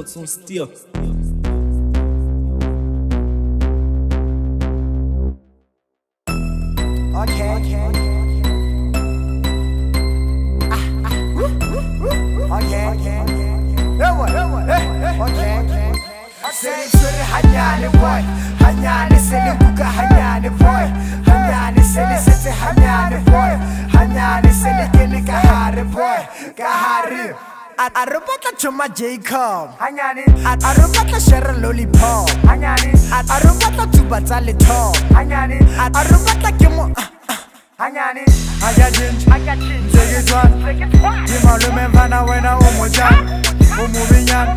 notes on steel. Hanyane boy, Hanyane sele kuka Hanyane boy, Hanyane sele sete Hanyane boy, Hanyane sele kene kahare boy, kahare. Arubata chuma Jacob, Hanyane. Arubata share lollipop, Hanyane. Arubata tubatsa le top, Hanyane. Arubata kemo, Hanyane. Agachin, take it one. Dima le memvana wena omojan, omovinyan.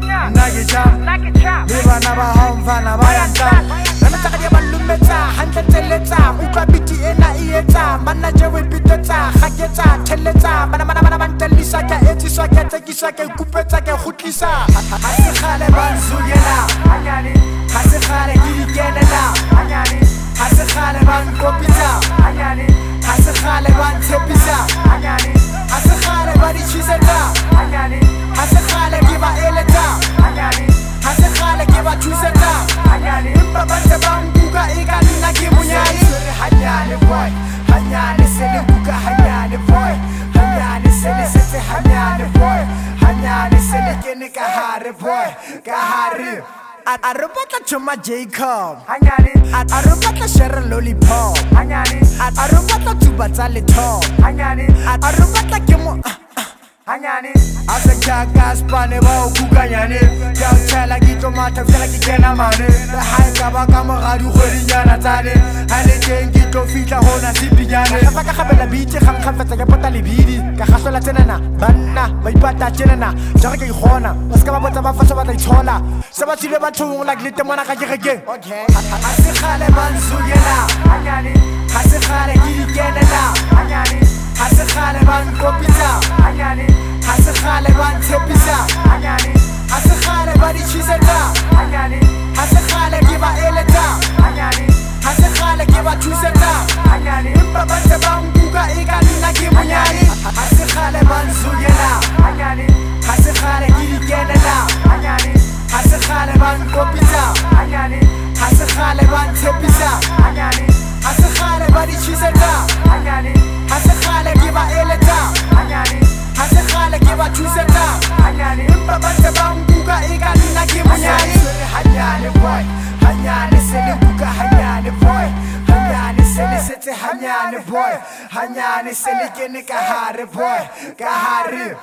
Liba na ba homfana bayanta Nana takadi balumeta hanta teleta Uka biti ena ieta Mana jewe biteta Khaketa teleta Mana bantelisa Ka etisa Ka tekisa Ka kupeta Ka khutlisa Hasi khale banzugela Hanyane Hasi khale gigenela Hanyane Hasi khale bankopita Hanyane Hasi khale bantepisa Hanyane Hasi khale badichizeta Hanyane Hasi khale giba eleta Hanyane Hasi khale giba chuzeta Hanyane Imba bante banguga igani na kimunyani Hanyane boy Hanyane sele kuka Hanyane boy Hanyane sele sete Hanyane boy Hanyane sele kene kahare boy kahare Arubata chuma Jacob Hanyane Arubata share lollipop Hanyane Arubata tubatsa le top Hanyane Arubata kemo Hanyane Asa kaka spane ba ukukanyane Yang chela gito mata fela kikena mane Hai kaba kama gadi khori nyana tane Hane keng gito fitla hona sipinyane Kafa kakabela biti kham fetsa ke pota libidi Ka khasola tsenana banna ba ipata tsenana Jare ke khona Baska ba botsa ba fasha ba tla itshola Se ba tsile bathong like lete mona ka kege Okay Hasi khale banzugela Hanyane Hasi khale gigenela Hanyane Hasi khale bankopita Hanyane Hasi khale bantepisa Hanyane Hasi khale badichizeta Hanyane Hasi khale giba eleta Hanyane Hasi khale giba chuzeta Hanyane Imba bante banguga igani na kimunyani Hasi khale banzugela Hanyane Hasi khale gigenela Hanyane Hasi khale bankopita Hanyane Hasi khale bantepisa Hanyane Hasi khale badichizeta Hanyane Hasi khale giba eleta Hanyane Hasi khale giba chuzeta Hanyane Imba bante banguga igani na kimunyani Hanyane boy Hanyane sele kuka Hanyane boy Hanyane sele sete Hanyane boy Hanyane sele kene kahare boy kahare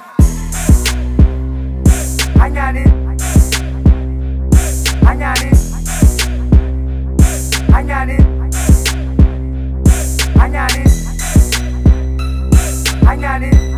Hanyane Hanyane Hanyane Hanyane Hanyane